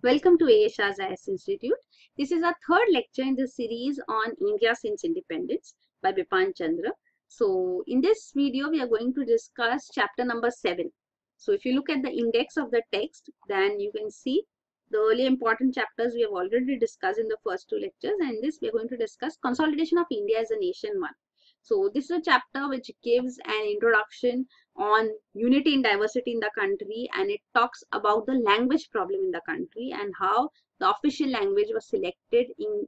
Welcome to ASR's IS Institute. This is our third lecture in the series on India since independence by Bipan Chandra. So, in this video, we are going to discuss chapter number 7. So, if you look at the index of the text, then you can see the early important chapters we have already discussed in the first two lectures. And in this, we are going to discuss Consolidation of India as a Nation 1. So, this is a chapter which gives an introduction on unity and diversity in the country, and it talks about the language problem in the country and how the official language was selected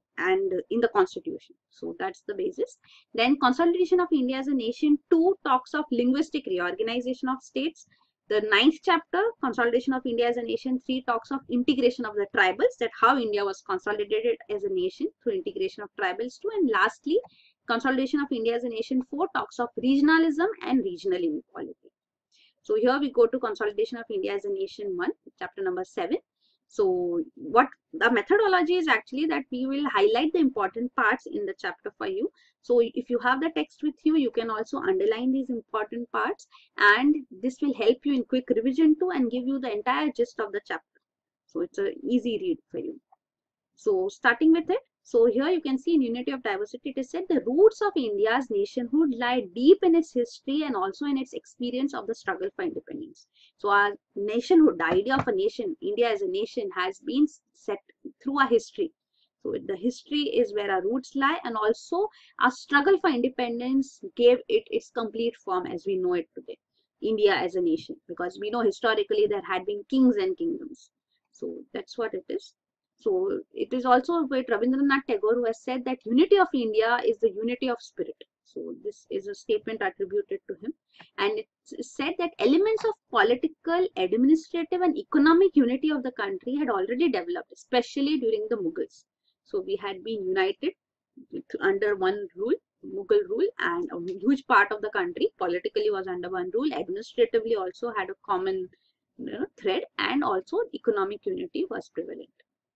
in the constitution. So that's the basis. Then Consolidation of India as a Nation 2 talks of linguistic reorganization of states. The 9th chapter, Consolidation of India as a Nation 3, talks of integration of the tribals, that how India was consolidated as a nation through integration of tribals too. And lastly, Consolidation of India as a Nation 4 talks of regionalism and regional inequality. So here we go to Consolidation of India as a Nation 1, chapter number 7. So what the methodology is actually that we will highlight the important parts in the chapter for you. So if you have the text with you, you can also underline these important parts, and this will help you in quick revision too and give you the entire gist of the chapter. So it's an easy read for you. So starting with it, so here you can see in Unity of Diversity, it is said the roots of India's nationhood lie deep in its history and also in its experience of the struggle for independence. So our nationhood, the idea of a nation, India as a nation, has been set through our history. So the history is where our roots lie, and also our struggle for independence gave it its complete form as we know it today, India as a nation, because we know historically there had been kings and kingdoms. So that's what it is. So it is also with Rabindranath Tagore, who has said that unity of India is the unity of spirit. So this is a statement attributed to him. And it's said that elements of political, administrative and economic unity of the country had already developed, especially during the Mughals. So we had been united under one rule, Mughal rule, and a huge part of the country politically was under one rule, administratively also had a common thread, and also economic unity was prevalent.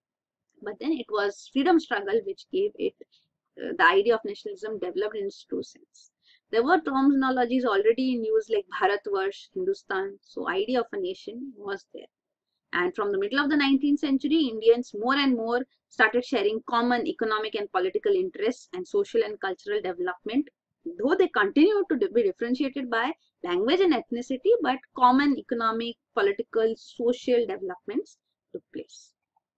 But then it was freedom struggle which gave it the idea of nationalism developed in its true sense. There were terminologies already in use like Bharatvarsh, Hindustan. So idea of a nation was there. And from the middle of the 19th century, Indians more and more started sharing common economic and political interests and social and cultural development. Though they continued to be differentiated by language and ethnicity, but common economic, political, social developments took place.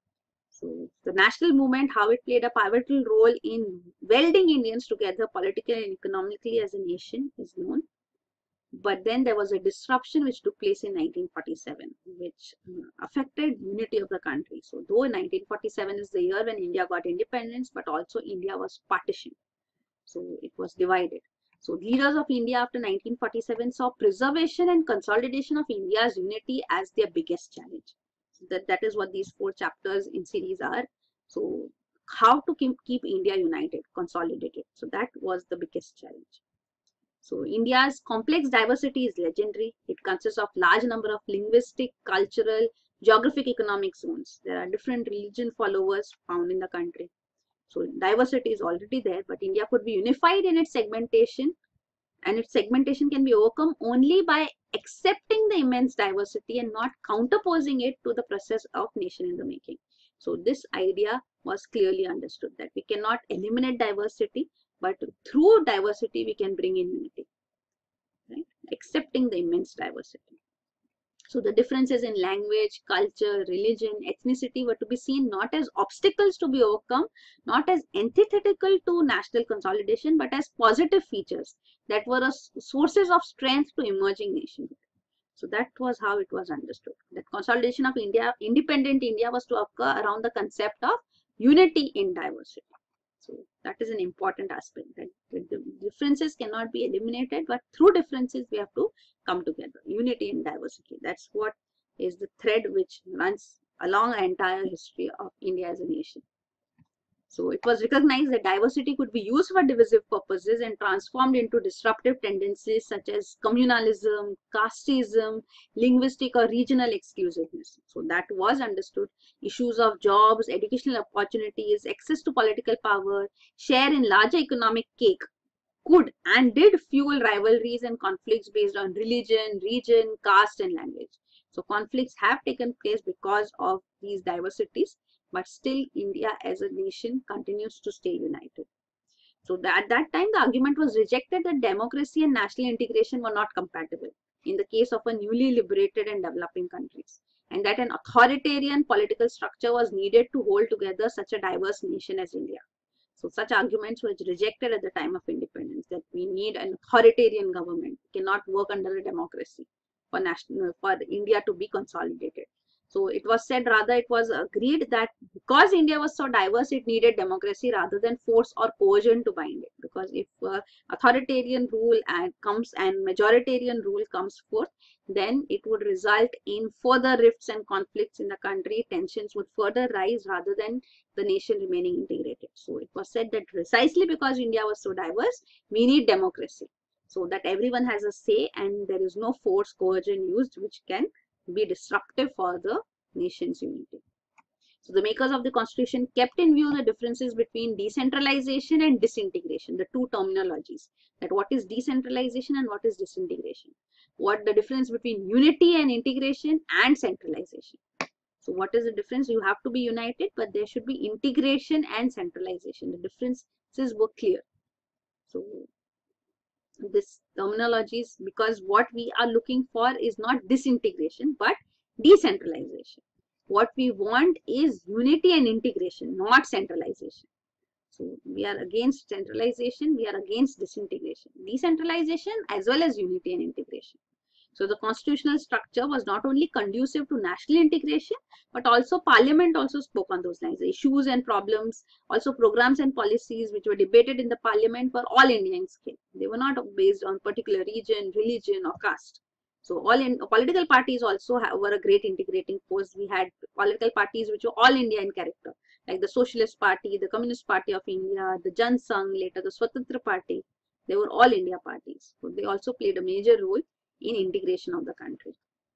So the national movement, how it played a pivotal role in welding Indians together politically and economically as a nation is known. But then there was a disruption which took place in 1947, which affected unity of the country. So though 1947 is the year when India got independence, but also India was partitioned. So it was divided. So leaders of India after 1947 saw preservation and consolidation of India's unity as their biggest challenge. That is what these 4 chapters in series are. So how to keep India united, consolidated. So that was the biggest challenge. So India's complex diversity is legendary. It consists of large number of linguistic, cultural, geographic, economic zones. There are different religion followers found in the country. So diversity is already there, but India could be unified in its segmentation, and its segmentation can be overcome only by accepting the immense diversity and not counterposing it to the process of nation in the making. So this idea was clearly understood, that we cannot eliminate diversity, but through diversity we can bring in unity, right? Accepting the immense diversity. So the differences in language, culture, religion, ethnicity were to be seen not as obstacles to be overcome, not as antithetical to national consolidation, but as positive features that were sources of strength to emerging nationhood. So that was how it was understood. That consolidation of India, independent India, was to occur around the concept of unity in diversity. So that is an important aspect, that the differences cannot be eliminated, but through differences we have to come together. Unity in diversity. That's what is the thread which runs along the entire history of India as a nation. So it was recognized that diversity could be used for divisive purposes and transformed into disruptive tendencies such as communalism, casteism, linguistic or regional exclusiveness. So that was understood. Issues of jobs, educational opportunities, access to political power, share in larger economic cake could and did fuel rivalries and conflicts based on religion, region, caste and language. So conflicts have taken place because of these diversities, but still India as a nation continues to stay united. So at that time, the argument was rejected that democracy and national integration were not compatible in the case of a newly liberated and developing countries, and that an authoritarian political structure was needed to hold together such a diverse nation as India. So such arguments were rejected at the time of independence, that we need an authoritarian government, we cannot work under a democracy for India to be consolidated. So it was said, rather it was agreed that because India was so diverse, it needed democracy rather than force or coercion to bind it. Because if authoritarian rule comes and majoritarian rule comes forth, then it would result in further rifts and conflicts in the country. Tensions would further rise rather than the nation remaining integrated. So it was said that precisely because India was so diverse, we need democracy, so that everyone has a say and there is no force coercion used which can be disruptive for the nation's unity. So the makers of the constitution kept in view the differences between decentralization and disintegration, the two terminologies, that what is decentralization and what is disintegration, what the difference between unity and integration and centralization. So what is the difference? You have to be united, but there should be integration and centralization. The differences were clear. So this terminologies, because what we are looking for is not disintegration but decentralization. What we want is unity and integration, not centralization. So we are against centralization, we are against disintegration, decentralization as well as unity and integration. So the constitutional structure was not only conducive to national integration, but also Parliament also spoke on those lines. The issues and problems, also programs and policies which were debated in the Parliament were all Indian scale. They were not based on particular region, religion or caste. So political parties also were a great integrating force. We had political parties which were all India in character, like the Socialist Party, the Communist Party of India, the Jan Sangh, later the Swatantra Party. They were all India parties. So they also played a major role in integration of the country.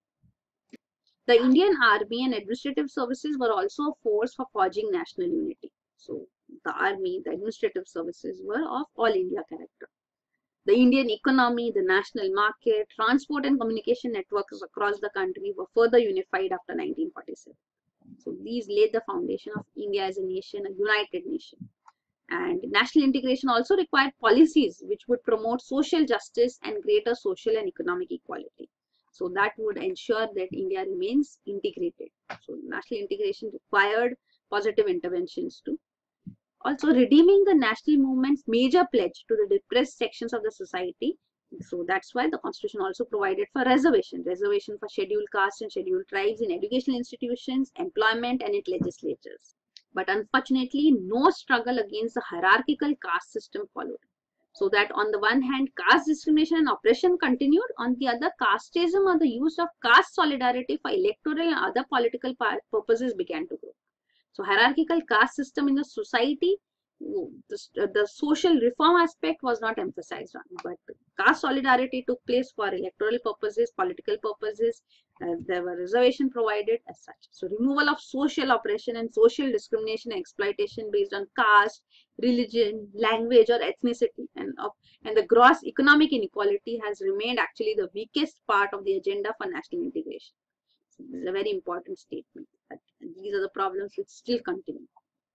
The Indian Army and administrative services were also a force for forging national unity. So the army, the administrative services were of all India character. The Indian economy, the national market, transport and communication networks across the country were further unified after 1947. So these laid the foundation of India as a nation, a united nation. And national integration also required policies which would promote social justice and greater social and economic equality. So that would ensure that India remains integrated. So national integration required positive interventions too. Also redeeming the national movement's major pledge to the depressed sections of the society. So that's why the constitution also provided for reservation for scheduled castes and scheduled tribes in educational institutions, employment and in legislatures. But unfortunately, no struggle against the hierarchical caste system followed. So that on the one hand, caste discrimination and oppression continued. On the other, casteism or the use of caste solidarity for electoral and other political purposes began to grow. So hierarchical caste system in the society, the social reform aspect was not emphasized on, but caste solidarity took place for electoral purposes, political purposes. There were reservation provided as such. So removal of social oppression and social discrimination and exploitation based on caste, religion, language or ethnicity, and the gross economic inequality has remained actually the weakest part of the agenda for national integration. So this is a very important statement. These are the problems which still continue.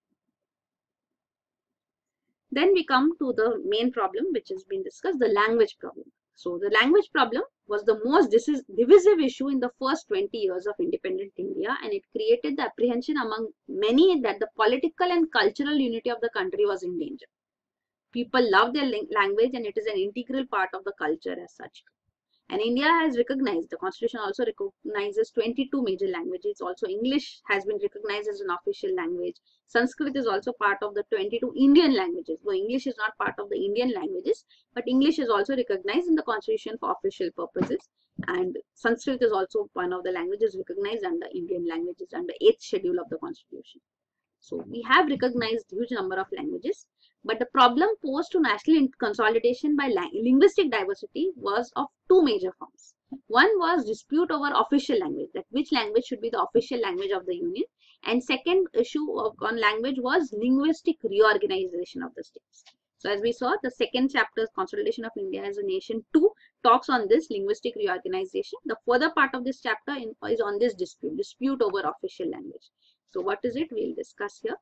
Then we come to the main problem which has been discussed, the language problem. So the language problem was the most divisive issue in the first 20 years of independent India, and it created the apprehension among many that the political and cultural unity of the country was in danger. People love their language and it is an integral part of the culture as such. And India has recognized, the constitution also recognizes 22 major languages. Also English has been recognized as an official language. Sanskrit is also part of the 22 Indian languages. Though English is not part of the Indian languages, but English is also recognized in the constitution for official purposes. And Sanskrit is also one of the languages recognized under Indian languages under 8th schedule of the constitution. So we have recognized huge number of languages. But the problem posed to national consolidation by linguistic diversity was of two major forms. One was dispute over official language, that which language should be the official language of the Union. And second issue on language was linguistic reorganization of the states. So as we saw, the second chapter, Consolidation of India as a Nation 2, talks on this linguistic reorganization. The further part of this chapter is on this dispute over official language. So what is it? We'll discuss here.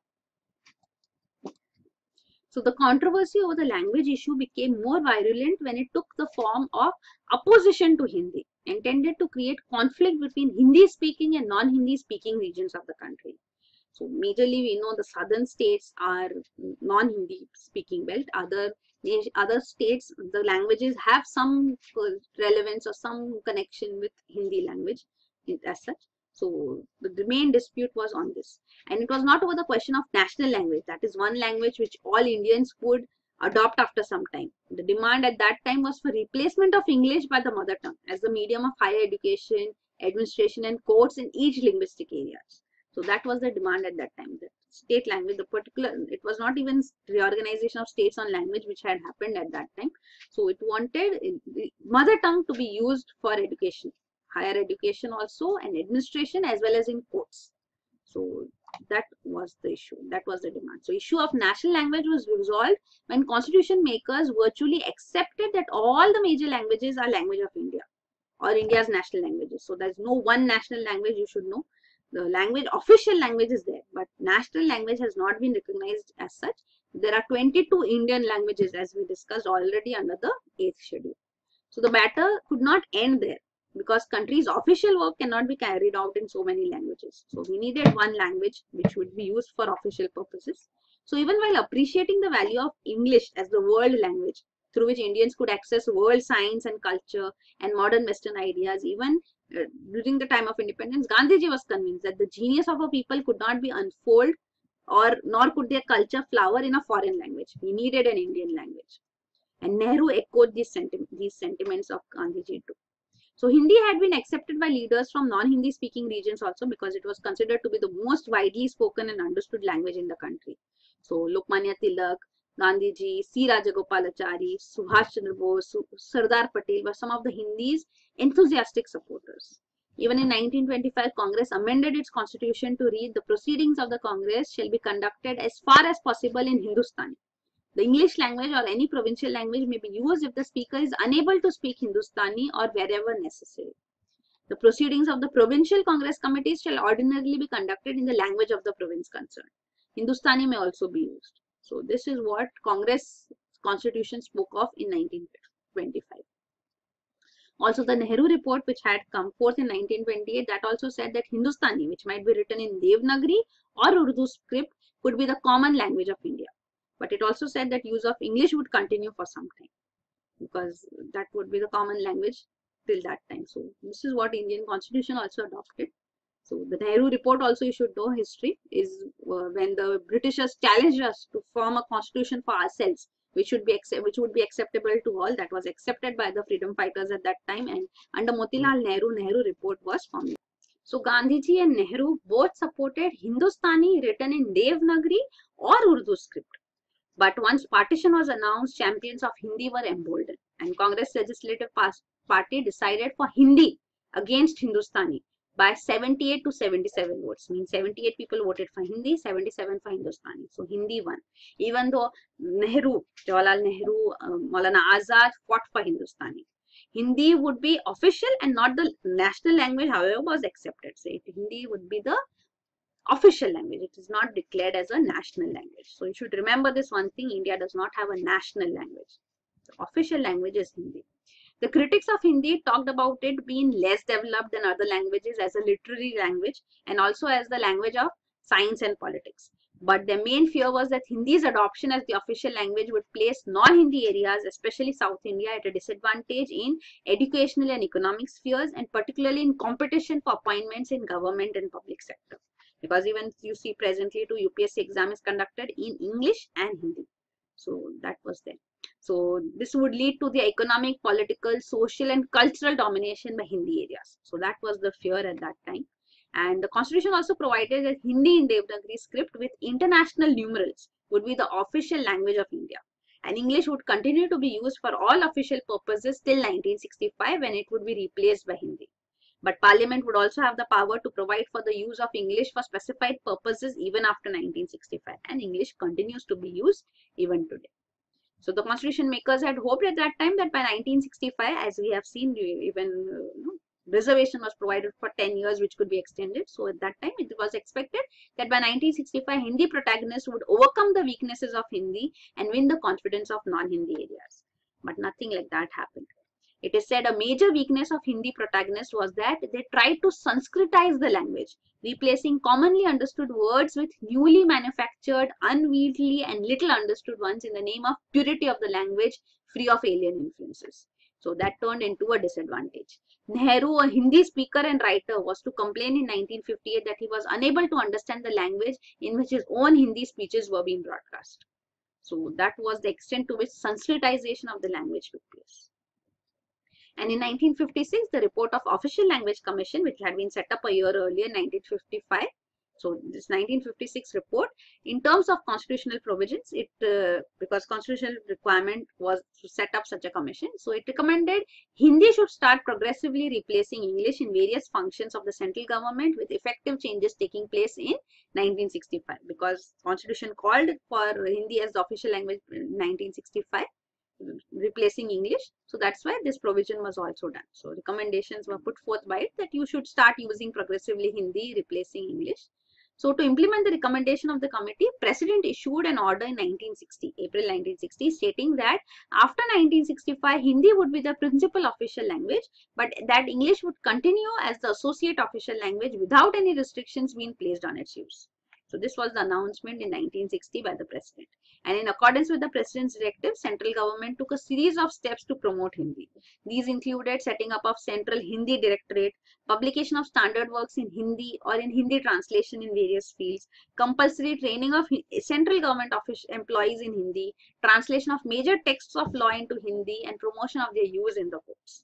So the controversy over the language issue became more virulent when it took the form of opposition to Hindi, intended to create conflict between Hindi speaking and non-Hindi speaking regions of the country. So majorly we know the southern states are non-Hindi speaking belt. Other states, the languages have some relevance or some connection with Hindi language as such. So the main dispute was on this, and it was not over the question of national language, that is one language which all Indians would adopt after some time. The demand at that time was for replacement of English by the mother tongue as the medium of higher education, administration and courts in each linguistic areas. So that was the demand at that time. The state language, it was not even reorganization of states on language which had happened at that time. So it wanted the mother tongue to be used for education, higher education also, and administration as well as in courts. So that was the issue, that was the demand. So issue of national language was resolved when constitution makers virtually accepted that all the major languages are language of India or India's national languages. So there's no one national language, you should know. The language, official language is there, but national language has not been recognized as such. There are 22 Indian languages as we discussed already under the 8th schedule. So the matter could not end there, because country's official work cannot be carried out in so many languages. So we needed one language which would be used for official purposes. So even while appreciating the value of English as the world language through which Indians could access world science and culture and modern Western ideas, even during the time of independence, Gandhiji was convinced that the genius of a people could not be unfolded, nor could their culture flower in a foreign language. We needed an Indian language. And Nehru echoed these sentiments of Gandhiji too. So Hindi had been accepted by leaders from non-Hindi speaking regions also, because it was considered to be the most widely spoken and understood language in the country. So Lokmanya Tilak, Gandhiji, C. Rajagopalachari, Subhash Chandra Bose, Sardar Patel were some of the Hindi's enthusiastic supporters. Even in 1925, Congress amended its constitution to read, the proceedings of the Congress shall be conducted as far as possible in Hindustani. The English language or any provincial language may be used if the speaker is unable to speak Hindustani or wherever necessary. The proceedings of the provincial Congress committees shall ordinarily be conducted in the language of the province concerned. Hindustani may also be used. So this is what Congress constitution spoke of in 1925. Also the Nehru report, which had come forth in 1928, that also said that Hindustani, which might be written in Devanagari or Urdu script, could be the common language of India. But it also said that use of English would continue for some time, because that would be the common language till that time. So this is what Indian constitution also adopted. So the Nehru report also, you should know history, is when the Britishers challenged us to form a constitution for ourselves, which would be acceptable to all. That was accepted by the freedom fighters at that time, and under Motilal Nehru, Nehru report was formed. So Gandhiji and Nehru both supported Hindustani written in Devanagari or Urdu script. But once partition was announced, champions of Hindi were emboldened, and Congress Legislative Party decided for Hindi against Hindustani by 78 to 77 votes. Means 78 people voted for Hindi, 77 for Hindustani. So Hindi won. Even though Nehru, Jawaharlal Nehru, Maulana Azad fought for Hindustani. Hindi would be official and not the national language, however, was accepted. So Hindi would be the official language. It is not declared as a national language. So you should remember this one thing: India does not have a national language. The official language is Hindi. The critics of Hindi talked about it being less developed than other languages as a literary language and also as the language of science and politics. But their main fear was that Hindi's adoption as the official language would place non-Hindi areas, especially South India, at a disadvantage in educational and economic spheres, and particularly in competition for appointments in government and public sector. Because even you see presently too, UPSC exam is conducted in English and Hindi. So that was there. So this would lead to the economic, political, social and cultural domination by Hindi areas. So that was the fear at that time. And the constitution also provided that Hindi in Devanagari script with international numerals would be the official language of India. And English would continue to be used for all official purposes till 1965, when it would be replaced by Hindi. But Parliament would also have the power to provide for the use of English for specified purposes even after 1965. And English continues to be used even today. So the constitution makers had hoped at that time that by 1965, as we have seen, even reservation was provided for 10 years, which could be extended. So at that time, it was expected that by 1965, Hindi protagonists would overcome the weaknesses of Hindi and win the confidence of non-Hindi areas. But nothing like that happened. It is said a major weakness of Hindi protagonists was that they tried to Sanskritize the language, replacing commonly understood words with newly manufactured, unwieldy and little understood ones in the name of purity of the language, free of alien influences. So that turned into a disadvantage. Nehru, a Hindi speaker and writer, was to complain in 1958 that he was unable to understand the language in which his own Hindi speeches were being broadcast. So that was the extent to which Sanskritization of the language took place. And in 1956, the report of Official Language Commission, which had been set up a year earlier, 1955. So this 1956 report, in terms of constitutional provisions, because constitutional requirement was to set up such a commission, so it recommended Hindi should start progressively replacing English in various functions of the central government, with effective changes taking place in 1965. Because constitution called for Hindi as the official language in 1965. Replacing English. So that's why this provision was also done. So recommendations were put forth by it that you should start using progressively Hindi replacing English. So to implement the recommendation of the committee, President issued an order in 1960, April 1960, stating that after 1965, Hindi would be the principal official language, but that English would continue as the associate official language without any restrictions being placed on its use. So this was the announcement in 1960 by the President. And in accordance with the President's directive, central government took a series of steps to promote Hindi. These included setting up of Central Hindi Directorate, publication of standard works in Hindi or in Hindi translation in various fields, compulsory training of central government employees in Hindi, translation of major texts of law into Hindi, and promotion of their use in the courts.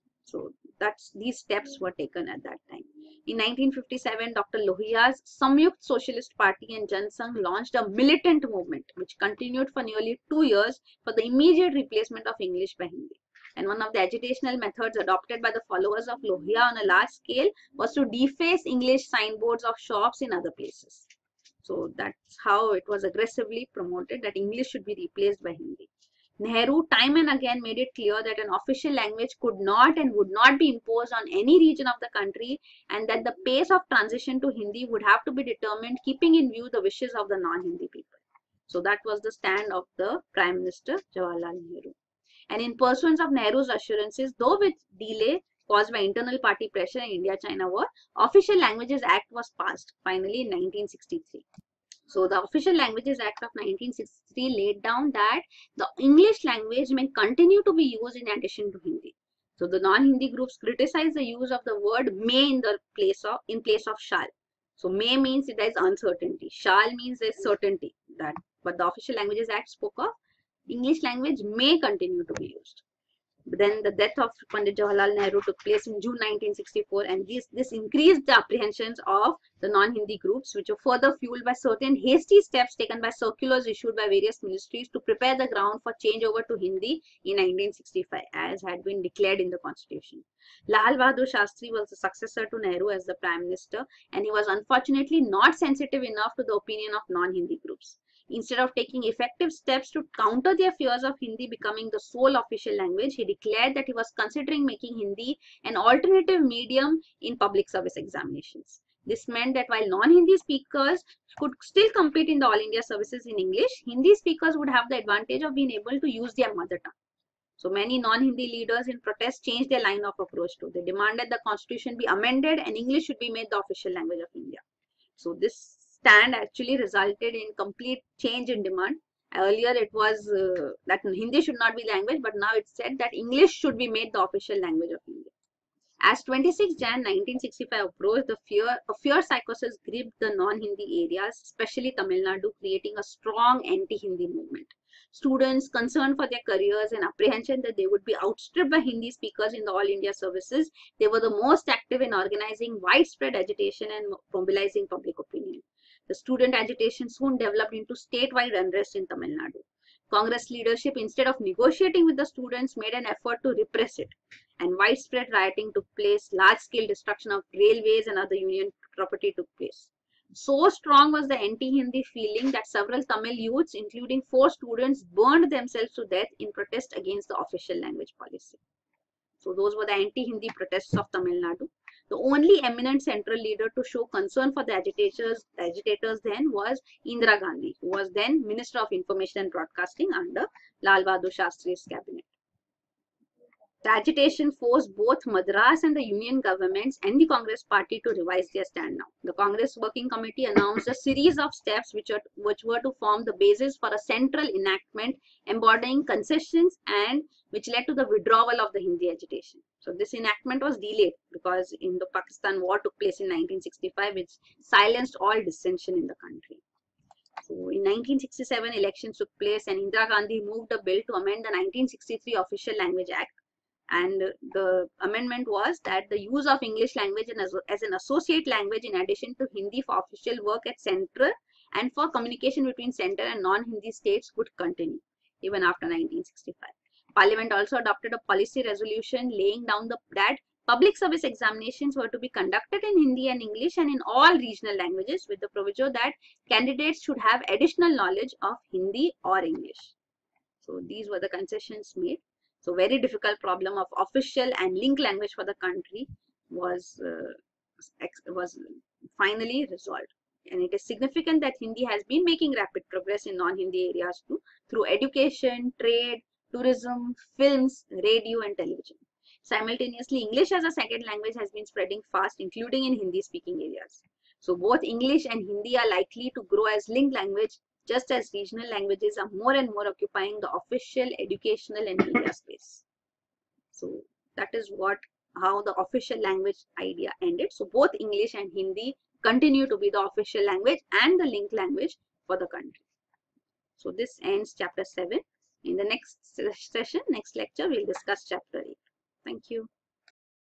So these steps were taken at that time. In 1957, Dr. Lohiya's Samyukt Socialist Party and Jan Sangh launched a militant movement which continued for nearly 2 years for the immediate replacement of English by Hindi. And one of the agitational methods adopted by the followers of Lohiya on a large scale was to deface English signboards of shops in other places. So that's how it was aggressively promoted that English should be replaced by Hindi. Nehru time and again made it clear that an official language could not and would not be imposed on any region of the country, and that the pace of transition to Hindi would have to be determined keeping in view the wishes of the non-Hindi people. So that was the stand of the Prime Minister Jawaharlal Nehru. And in pursuance of Nehru's assurances, though with delay caused by internal party pressure in India-China War, Official Languages Act was passed finally in 1963. So the Official Languages Act of 1963 laid down that the English language may continue to be used in addition to Hindi. So the non-Hindi groups criticized the use of the word may in place of shall. So may means there is uncertainty. Shall means there is certainty. But the Official Languages Act spoke of English language may continue to be used. But then the death of Pandit Jawaharlal Nehru took place in June 1964, and this increased the apprehensions of the non-Hindi groups, which were further fueled by certain hasty steps taken by circulars issued by various ministries to prepare the ground for changeover to Hindi in 1965, as had been declared in the constitution. Lal Bahadur Shastri was the successor to Nehru as the Prime Minister, and he was unfortunately not sensitive enough to the opinion of non-Hindi groups. Instead of taking effective steps to counter their fears of Hindi becoming the sole official language, he declared that he was considering making Hindi an alternative medium in public service examinations. This meant that while non-Hindi speakers could still compete in the All India services in English, Hindi speakers would have the advantage of being able to use their mother tongue. So many non-Hindi leaders in protest changed their line of approach too. They demanded the constitution be amended and English should be made the official language of India. So this stand actually resulted in complete change in demand. Earlier it was that Hindi should not be language, but now it's said that English should be made the official language of India. As 26 Jan 1965 approached, a fierce psychosis gripped the non-Hindi areas, especially Tamil Nadu, creating a strong anti-Hindi movement. Students concerned for their careers and apprehension that they would be outstripped by Hindi speakers in the All India services, they were the most active in organizing widespread agitation and mobilizing public opinion. The student agitation soon developed into statewide unrest in Tamil Nadu. Congress leadership, instead of negotiating with the students, made an effort to repress it, and widespread rioting took place. Large-scale destruction of railways and other union property took place. So strong was the anti-Hindi feeling that several Tamil youths, including 4 students, burned themselves to death in protest against the official language policy. So those were the anti-Hindi protests of Tamil Nadu. The only eminent central leader to show concern for the agitators then was Indira Gandhi, who was then Minister of Information and Broadcasting under Lal Bahadur Shastri's cabinet. The agitation forced both Madras and the union governments and the Congress party to revise their stand now. The Congress Working Committee announced a series of steps which were to form the basis for a central enactment embodying concessions and which led to the withdrawal of the Hindi agitation. So this enactment was delayed because Indo-Pakistan war took place in 1965, which silenced all dissension in the country. So in 1967, elections took place and Indira Gandhi moved a bill to amend the 1963 Official Language Act. And the amendment was that the use of English language as an associate language in addition to Hindi for official work at central and for communication between central and non-Hindi states would continue even after 1965. Parliament also adopted a policy resolution laying down that public service examinations were to be conducted in Hindi and English and in all regional languages with the proviso that candidates should have additional knowledge of Hindi or English. So these were the concessions made. So very difficult problem of official and link language for the country was finally resolved. And it is significant that Hindi has been making rapid progress in non-Hindi areas too, through education, trade, tourism, films, radio and television. Simultaneously, English as a second language has been spreading fast, including in Hindi-speaking areas. So both English and Hindi are likely to grow as linked language, just as regional languages are more and more occupying the official, educational and media space. So that is how the official language idea ended. So both English and Hindi continue to be the official language and the linked language for the country. So this ends chapter 7. In the next session, next lecture, we'll discuss chapter 8. Thank you.